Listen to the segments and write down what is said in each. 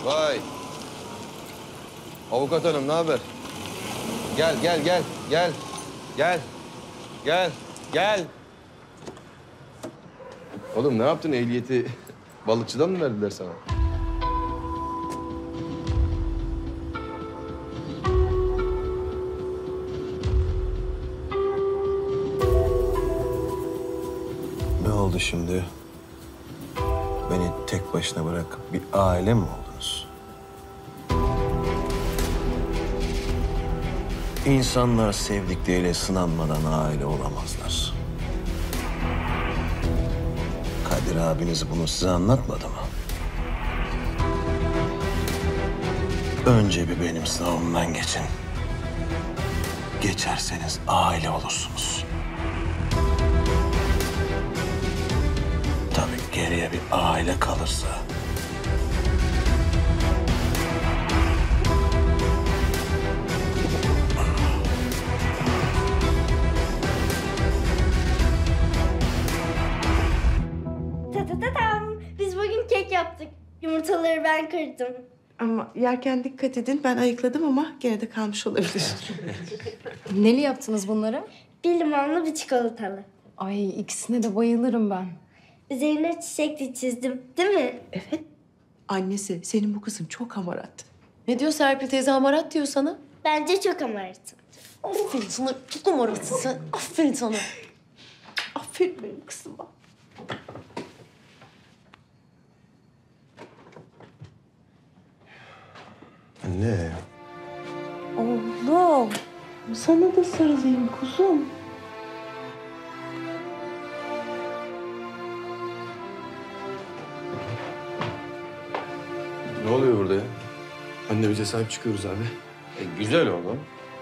Vay. Avukat hanım ne haber? Gel, gel, gel, gel. Gel. Gel, gel. Oğlum ne yaptın? Ehliyeti balıkçıdan mı verdiler sana? Ne oldu şimdi? Beni tek başına bırakıp bir aile mi oldunuz? İnsanlar sevdikleriyle sınanmadan aile olamazlar. Kadir abiniz bunu size anlatmadı mı? Önce bir benim sınavımdan geçin. Geçerseniz aile olursunuz. Tabii geriye bir aile kalırsa. Tatatatam. Biz bugün kek yaptık. Yumurtaları ben kırdım. Ama yerken dikkat edin. Ben ayıkladım ama gene de kalmış olabilir. Neli yaptınız bunları? Bir limonlu bir çikolatalı. Ay ikisine de bayılırım ben. Üzerine çiçek de çizdim. Değil mi? Evet. Annesi, senin bu kızın çok hamarat. Ne diyor Serpil teyze, hamarat diyor sana? Bence çok amaratım. Aferin sana, çok hamaratsın sen. Aferin sana. Aferin benim kızıma. Anne. Oğlum, sana da sarılayım kuzum. Ne oluyor burada ya? Anne bize sahip çıkıyoruz abi. Güzel oğlum.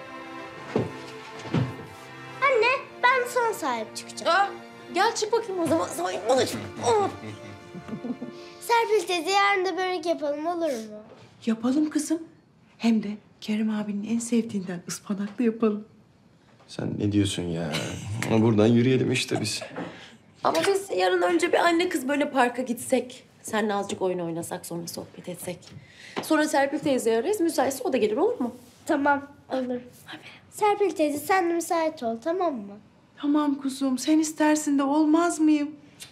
Anne, ben sana sahip çıkacağım. Aa, gel çık bakayım o zaman. Sahip bana çık. Aa. Serpil teyze yarın da börek yapalım olur mu? Yapalım kızım. Hem de Kerem abinin en sevdiğinden ıspanaklı yapalım. Sen ne diyorsun ya? Buradan yürüyelim işte biz. Ama biz yarın önce bir anne kız böyle parka gitsek. Seninle azıcık oyun oynasak, sonra sohbet etsek. Sonra Serpil teyze ararız, müsaitse o da gelir, olur mu? Tamam, olur. Serpil teyze sen de müsait ol, tamam mı? Tamam kuzum, sen istersin de olmaz mıyım?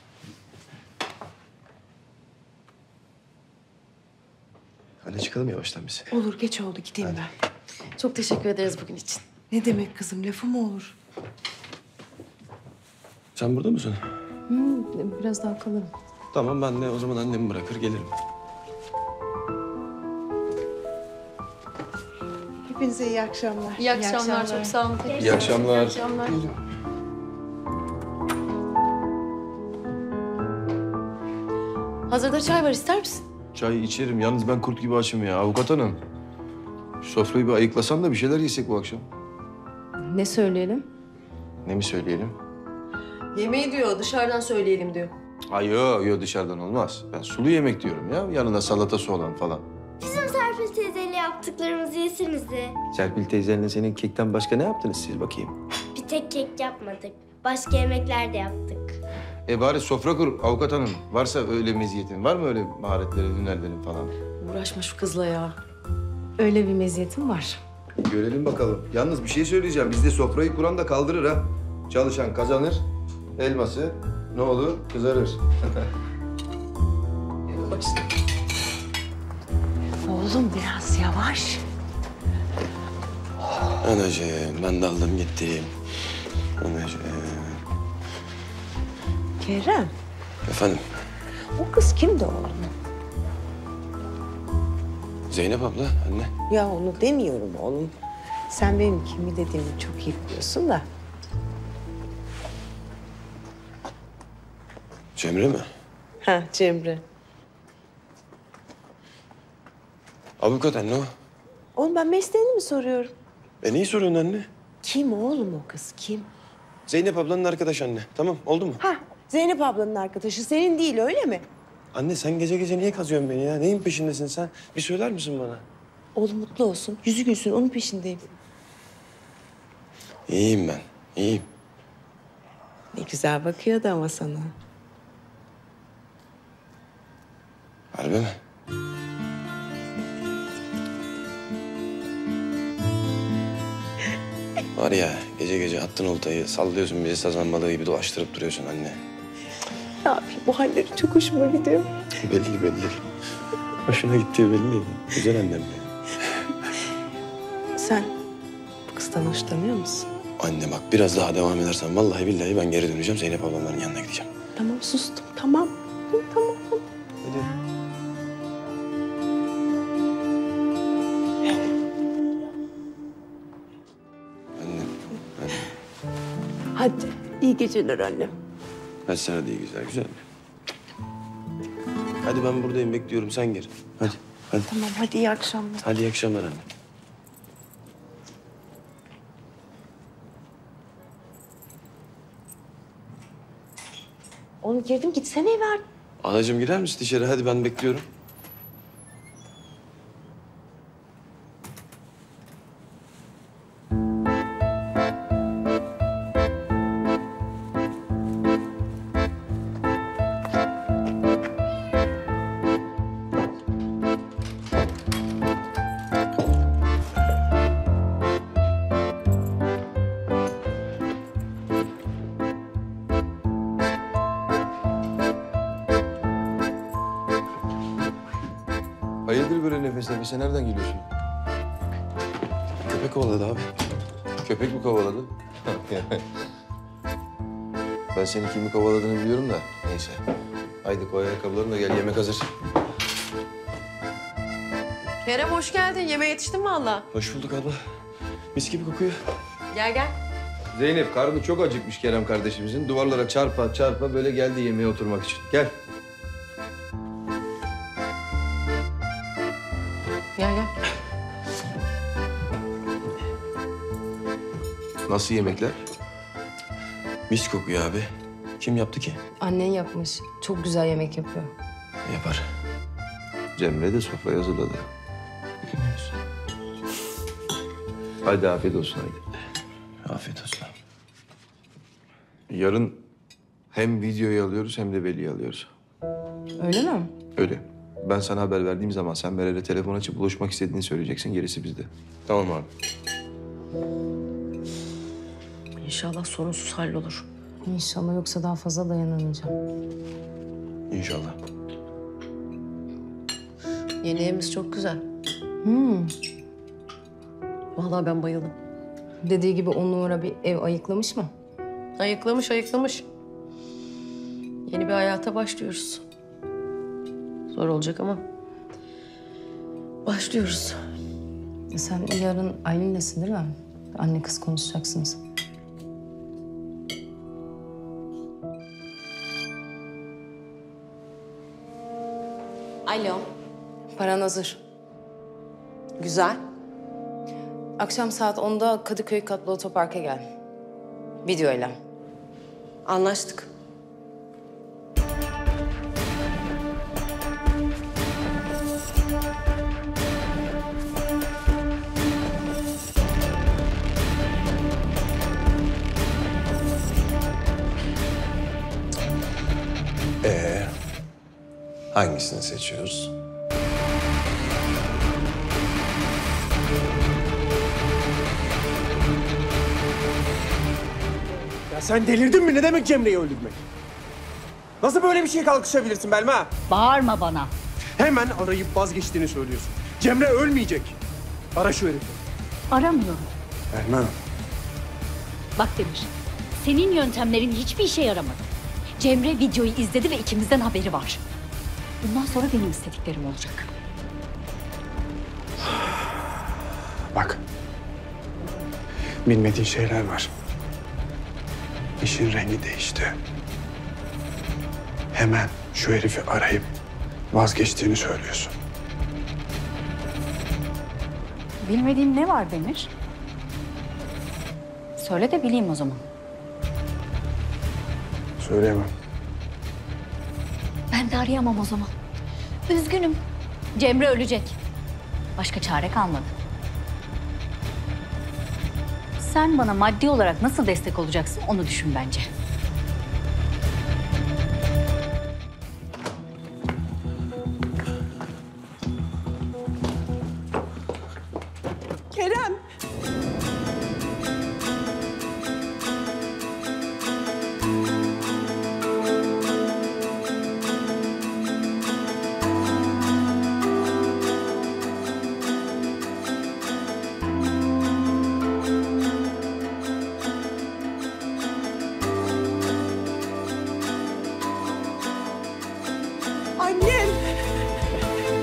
Hadi çıkalım yavaştan biz. Olur, geç oldu. Gideyim ben. Çok teşekkür ederiz bugün için. Ne demek kızım, lafı mı olur? Sen burada mısın? Biraz daha kalırım. Tamam, ben de o zaman annemi bırakır gelirim. Hepinize iyi akşamlar. İyi akşamlar, çok sağ olun. İyi akşamlar. İyi akşamlar. Hazırda çay var, ister misin? Çay içerim. Yalnız ben kurt gibi açım ya. Avukat hanım. Şu sofrayı bir ayıklasan da bir şeyler yesek bu akşam. Ne söyleyelim? Ne mi söyleyelim? Yemeği diyor, dışarıdan söyleyelim diyor. Ay yo dışarıdan olmaz. Ben sulu yemek diyorum ya. Yanında salatası olan falan. Bizim Serpil teyzeyle yaptıklarımızı yesinize. Serpil teyzenle senin kekten başka ne yaptınız siz bakayım? Bir tek kek yapmadık. Başka yemekler de yaptık. Bari sofra kur avukat hanım. Varsa öyle meziyetin. Var mı öyle maharetlerin, hünerlerin falan? Uğraşma şu kızla ya. Öyle bir meziyetim var. Görelim bakalım. Yalnız bir şey söyleyeceğim. Bizde sofrayı kuran da kaldırır ha. Çalışan kazanır. Elması ne olur? Kızarır. Oğlum biraz yavaş. Anacığım, ben daldım gittim. Anacığım. Kerem, Efendim, o kız kimdi oğlum? Zeynep abla, anne. Ya onu demiyorum oğlum. Sen benim kimi dediğimi çok iyi biliyorsun da. Cemre mi? Ha, Cemre. Avukat anne o. Oğlum ben mesleğini mi soruyorum? Neyi soruyorsun anne? Kim oğlum o kız, kim? Zeynep ablanın arkadaş anne. Tamam, oldu mu? Ha, Zeynep ablanın arkadaşı, senin değil öyle mi? Anne sen gece gece niye kazıyorsun beni ya? Neyin peşindesin sen? Bir söyler misin bana? Oğlum mutlu olsun, yüzü gülsün, onun peşindeyim. İyiyim ben, iyiyim. Ne güzel bakıyordu ama sana. Harbi mi? Var ya gece gece attın oltayı sallıyorsun bizi sazan balığı gibi dolaştırıp duruyorsun anne. Ne yapayım bu halleri çok hoşuma gidiyor. Belli belli. Hoşuna gittiği belli. Güzel annem benim. Sen bu kızdan hoşlanıyor musun? Anne bak biraz daha devam edersen vallahi billahi ben geri döneceğim. Zeynep ablamların yanına gideceğim. Tamam sustum tamam. Hı, tamam. Hadi. Anne. Hadi iyi geceler annem. Hadi sana da iyi güzel mi? Hadi ben buradayım bekliyorum sen gir. Hadi. Tamam hadi iyi akşamlar. Hadi iyi akşamlar anne. Oğlum girdim gitsene eve artık. Anacığım girer misin dışarı? Hadi ben bekliyorum. Hayırdır böyle nefes nefese nereden geliyorsun? Köpek kovaladı abi. Köpek mi kovaladı? Ben senin kimi kovaladığını biliyorum da neyse. Haydi koy ayakkabılarını da gel yemek hazır. Kerem hoş geldin. Yemeğe yetiştin valla. Hoş bulduk abla. Mis gibi kokuyor. Gel gel. Zeynep karnı çok acıkmış Kerem kardeşimizin. Duvarlara çarpa çarpa böyle geldi yemeğe oturmak için. Gel. Gel gel. Nasıl yemekler? Mis kokuyor abi. Kim yaptı ki? Annen yapmış. Çok güzel yemek yapıyor. Yapar. Cemre de sofrayı hazırladı. Hadi afiyet olsun haydi. Afiyet olsun. Yarın hem videoyu alıyoruz hem de Veli'yi alıyoruz. Öyle mi? Öyle. Ben sana haber verdiğim zaman sen Meral'e telefon açıp buluşmak istediğini söyleyeceksin. Gerisi bizde. Tamam abi. İnşallah sorunsuz hallolur. İnşallah yoksa daha fazla dayanamayacağım. İnşallah. Yeni evimiz çok güzel. Vallahi ben bayıldım. Dediği gibi 10 numara bir ev ayıklamış mı? Ayıklamış ayıklamış. Yeni bir hayata başlıyoruz. Zor olacak ama başlıyoruz. Sen yarın Aylin'lesin değil mi? Anne kız konuşacaksınız. Alo. Paran hazır. Güzel. Akşam saat 10'da Kadıköy Katlı Otopark'a gel. Videoyla. Anlaştık. Hangisini seçiyoruz? Ya sen delirdin mi? Ne demek Cemre'yi öldürmek? Nasıl böyle bir şeye kalkışabilirsin Belma? Bağırma bana. Hemen arayıp vazgeçtiğini söylüyorsun. Cemre ölmeyecek. Ara şu herifi. Aramıyorum. Belma. Bak Demir, senin yöntemlerin hiçbir işe yaramadı. Cemre videoyu izledi ve ikimizden haberi var. Bundan sonra benim istediklerim olacak. Bak. Bilmediğin şeyler var. İşin rengi değişti. Hemen şu herifi arayıp vazgeçtiğini söylüyorsun. Bilmediğin ne var Demir? Söyle de bileyim o zaman. Söyleyemem. Ben de arayamam o zaman. Üzgünüm. Cemre ölecek. Başka çare kalmadı. Sen bana maddi olarak nasıl destek olacaksın onu düşün bence. Kerem.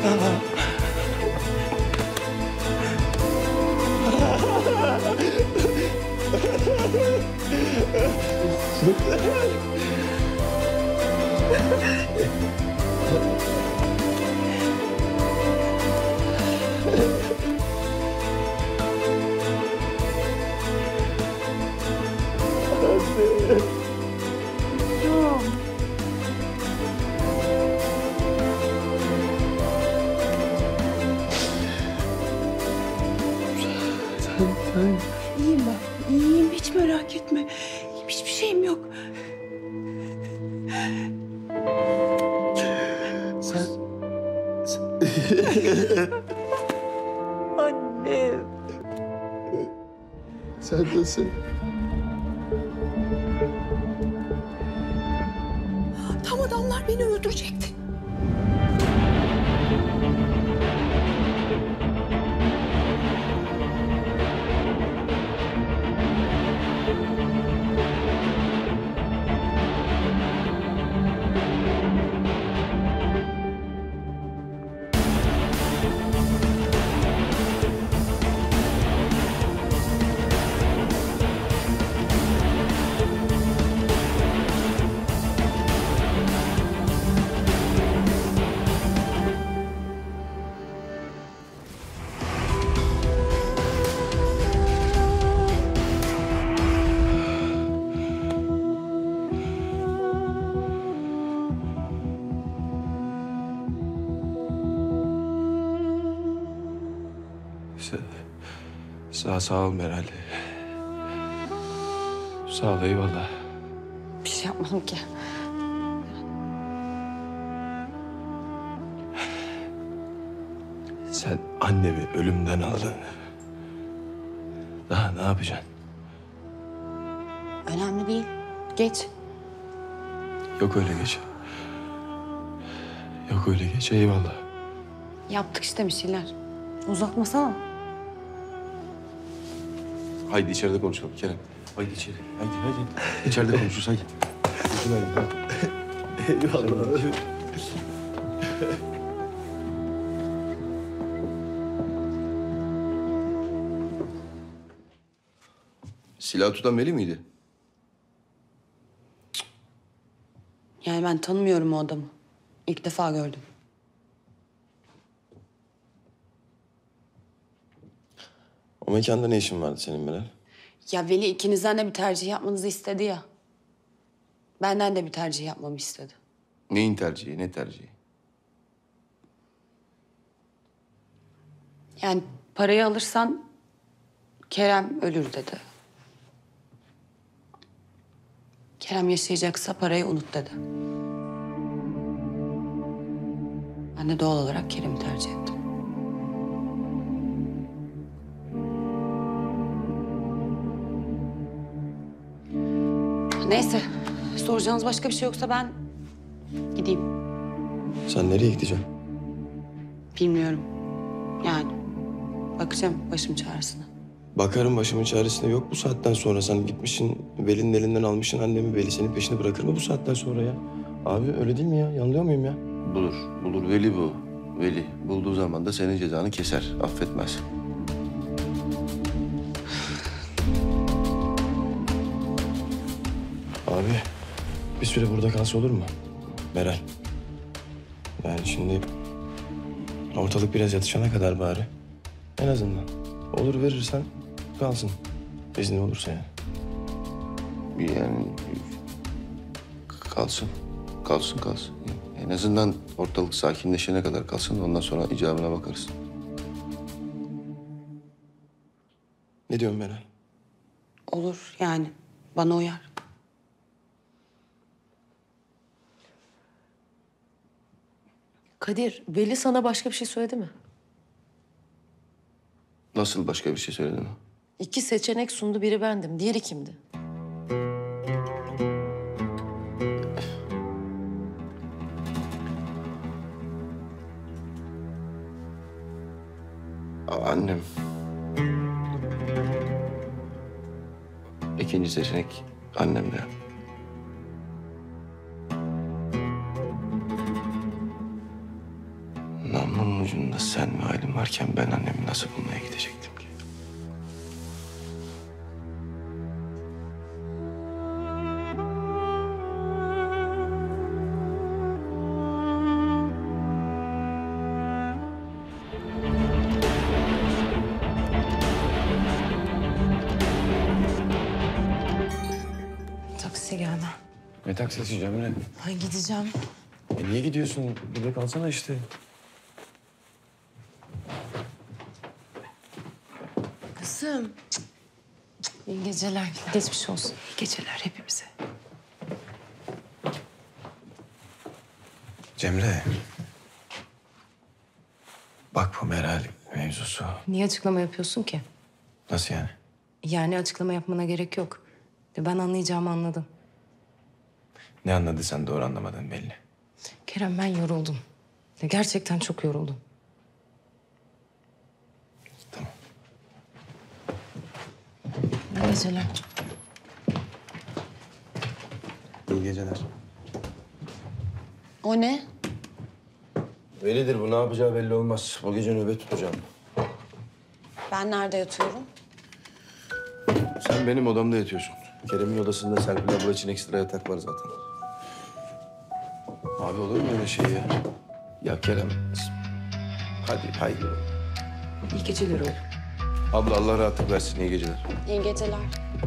İyiyim ben. İyiyim. Hiç merak etme. İyiyim, hiçbir şeyim yok. Annem. Sen nasılsın? Tam adamlar beni öldürecekti. Sağ ol Meral. Sağ ol, eyvallah. Bir şey yapmadım ki. Sen annemi ölümden aldın. Daha ne yapacaksın? Önemli değil. Geç. Yok öyle geç. Yok öyle geç, eyvallah. Yaptık işte bir şeyler. Uzatmasana. Haydi içeride konuşalım Kerem. Haydi içeri. Haydi. İçeride konuşuruz haydi. Eyvallah. Silah tutan Melih miydi? Yani ben tanımıyorum o adamı. İlk defa gördüm. O mekanda ne işin vardı senin Meral? Ya Veli ikinizden de bir tercih yapmanızı istedi ya. Benden de bir tercih yapmamı istedi. Neyin tercihi, ne tercihi? Yani parayı alırsan Kerem ölür dedi. Kerem yaşayacaksa parayı unut dedi. Ben de doğal olarak Kerem'i tercih ettim. Neyse, soracağınız başka bir şey yoksa ben gideyim. Sen nereye gideceksin? Bilmiyorum. Yani bakacağım başım çaresine. Bakarım başımın çaresine, yok bu saatten sonra. Sen gitmişsin Veli'nin elinden almışsın annemi. Veli senin peşini bırakır mı bu saatten sonra ya? Abi öyle değil mi ya? Yanılıyor muyum ya? Bulur. Veli bu. Veli. Bulduğu zaman da senin cezanı keser, affetmez. Abi bir süre burada kalsa olur mu? Meral. Yani şimdi ortalık biraz yatışana kadar bari. En azından. Olur verirsen kalsın. İzni olursa yani. Yani kalsın. En azından ortalık sakinleşene kadar kalsın. Ondan sonra icabına bakarız. Ne diyorsun Meral? Olur yani bana uyar. Kadir, Veli sana başka bir şey söyledi mi? Nasıl başka bir şey söyledin mi? 2 seçenek sundu, biri bendim. Diğeri kimdi? Annem. İkinci seçenek annem de. Namlu Burnunun ucunda sen ve Aylin varken ben annemi nasıl bulmaya gidecektim ki? Taksi geldi. Ne taksisi Cemre? Ay gideceğim. Niye gidiyorsun? Burada kalsana işte. Kızım. İyi geceler. Geçmiş olsun. İyi geceler hepimize. Cemre. Bak bu Meral mevzusu. Niye açıklama yapıyorsun ki? Nasıl yani? Yani açıklama yapmana gerek yok. Ben anlayacağımı anladım. Ne anladıysan doğru anlamadın belli. Kerem ben yoruldum. Gerçekten çok yoruldum. Tamam. İyi geceler. İyi geceler. O ne? Velidir bu, ne yapacağı belli olmaz. O gece nöbet tutacağım. Ben nerede yatıyorum? Sen benim odamda yatıyorsun. Kerem'in odasında Serpil abla için ekstra yatak var zaten. Abi olur mu öyle şey ya? Ya Kerem. Hadi haydi. İyi geceler oğlum. Abla Allah rahatlık versin, iyi geceler. İyi geceler.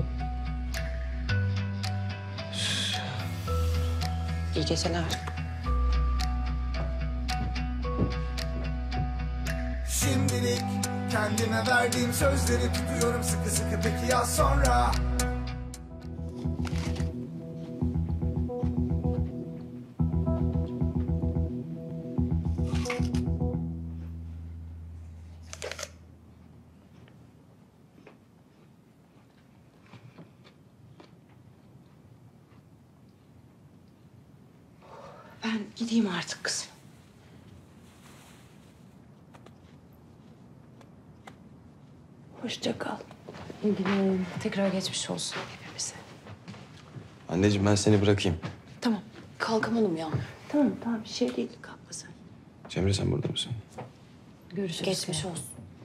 İyi geceler. Şimdilik kendime verdiğim sözleri tutuyorum sıkı sıkı, peki ya sonra? Ben gideyim artık kızım. Hoşça kal. İyi günler. Tekrar geçmiş olsun hepimize. Anneciğim ben seni bırakayım. Tamam. Kalkamadım ya. Tamam tamam bir şey değil. Kalkma sen. Cemre sen burada mısın? Görüşürüz. Geçmiş olsun.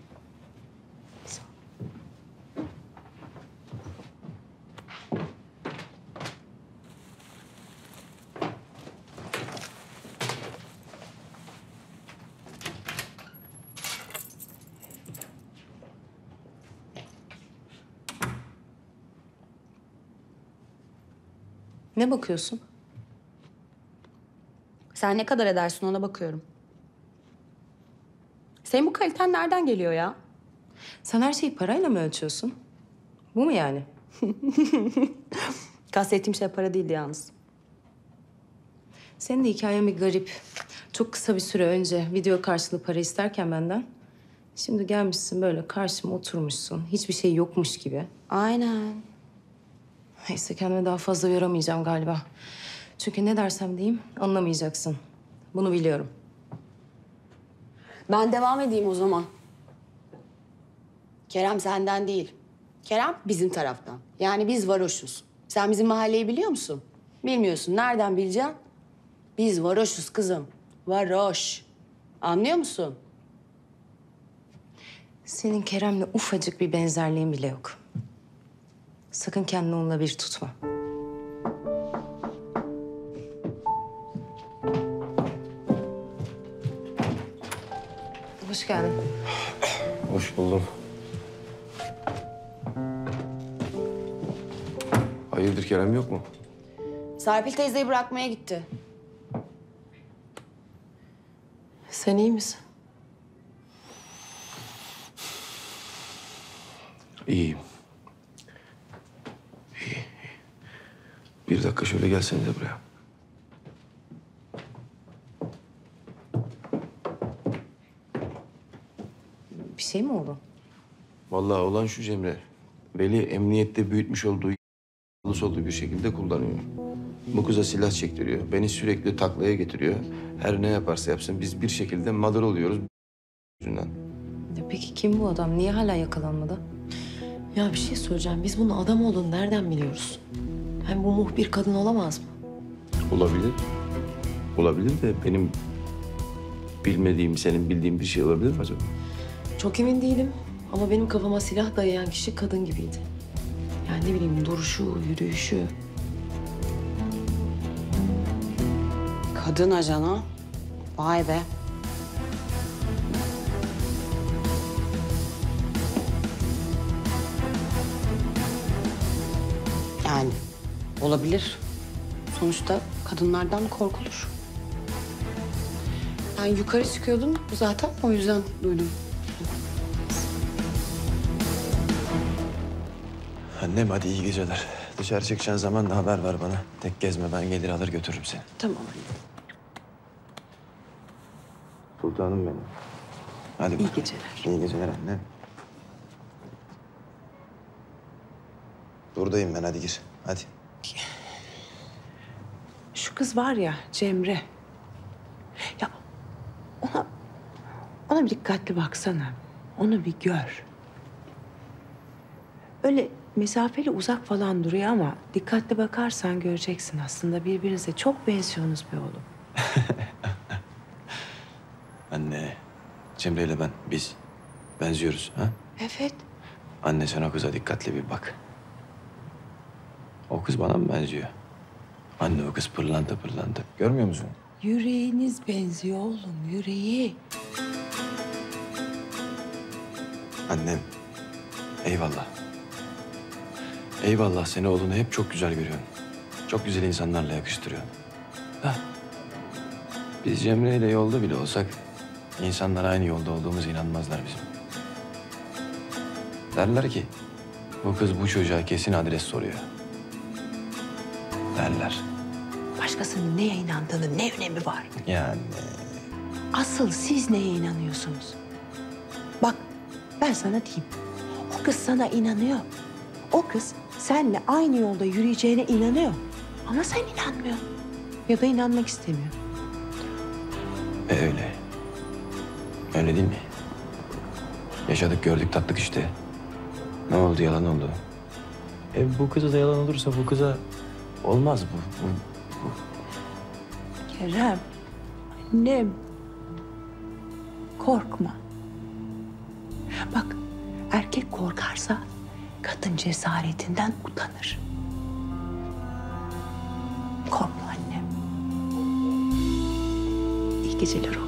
Ne bakıyorsun? Sen ne kadar edersin ona bakıyorum. Senin bu kaliten nereden geliyor ya? Sen her şeyi parayla mı ölçüyorsun? Bu mu yani? Kastettiğim şey para değildi yalnız. Senin de hikayen bir garip. Çok kısa bir süre önce video karşılığı para isterken benden. Şimdi gelmişsin böyle karşıma oturmuşsun. Hiçbir şey yokmuş gibi. Aynen. Neyse kendime daha fazla yoramayacağım galiba. Çünkü ne dersem diyeyim anlamayacaksın. Bunu biliyorum. Ben devam edeyim o zaman. Kerem senden değil. Kerem bizim taraftan. Yani biz varoşuz. Sen bizim mahalleyi biliyor musun? Bilmiyorsun. Nereden bileceksin? Biz varoşuz kızım. Varoş. Anlıyor musun? Senin Kerem'le ufacık bir benzerliğin bile yok. Sakın kendini onunla bir tutma. Hoş geldin. Hoş buldum. Hayırdır Kerem yok mu? Serpil teyzeyi bırakmaya gitti. Sen iyi misin? İyiyim. İyi. Bir dakika şöyle gelsenize buraya. Bir şey mi oldu? Vallahi olan şu Cemre. Veli emniyette büyütmüş olduğu olduğu bir şekilde kullanıyor. Bu kıza silah çektiriyor. Beni sürekli taklaya getiriyor. Her ne yaparsa yapsın biz bir şekilde mağdur oluyoruz yüzünden. Ya peki kim bu adam? Niye hala yakalanmadı? Ya bir şey söyleyeceğim. Biz bunun adam olduğunu nereden biliyoruz? Hem bu muhbir kadın olamaz mı? Olabilir. Olabilir de benim bilmediğim, senin bildiğin bir şey olabilir mi acaba? Çok emin değilim ama benim kafama silah dayayan kişi kadın gibiydi. Yani ne bileyim duruşu, yürüyüşü. Kadın ajan ha. Vay be. Yani olabilir. Sonuçta kadınlardan korkulur. Ben yukarı çıkıyordum zaten o yüzden duydum. Annem hadi iyi geceler. Dışarı çıkacağın zaman da haber ver bana. Tek gezme, ben gelir alır götürürüm seni. Tamam anne. Sultanım benim. Hadi. İyi geceler. İyi geceler anne. Buradayım ben, hadi gir. Hadi. Şu kız var ya Cemre. Ya ona bir dikkatli baksana. Onu bir gör. Öyle mesafeli uzak falan duruyor ama dikkatli bakarsan göreceksin aslında birbirinize çok benziyorsunuz be oğlum. Anne, Cemre ile biz benziyoruz ha? Evet. Anne sen o kıza dikkatli bir bak. O kız bana mı benziyor? Anne o kız pırlanta pırlanta. Görmüyor musun? Yüreğiniz benziyor oğlum, yüreği. Annem, eyvallah. Eyvallah, seni oğlunu hep çok güzel görüyorsun. Çok güzel insanlarla yakıştırıyorsun. Da biz Cemre ile yolda bile olsak insanlar aynı yolda olduğumuza inanmazlar bizim. Derler ki bu kız bu çocuğa kesin adres soruyor. Derler. Başkasının neye inandığının ne önemi var? Yani Asıl siz neye inanıyorsunuz? Bak ben sana diyeyim. O kız sana inanıyor. O kız seninle aynı yolda yürüyeceğine inanıyor. Ama sen inanmıyorsun. Ya da inanmak istemiyor. öyle. Öyle değil mi? Yaşadık gördük tattık işte. Ne oldu, yalan oldu. Bu kıza da yalan olursa bu kıza olmaz bu. Kerem, annem. Korkma. Bak, erkek korkarsa kadın cesaretinden utanır. Korkma annem. İyi geceler oğlum.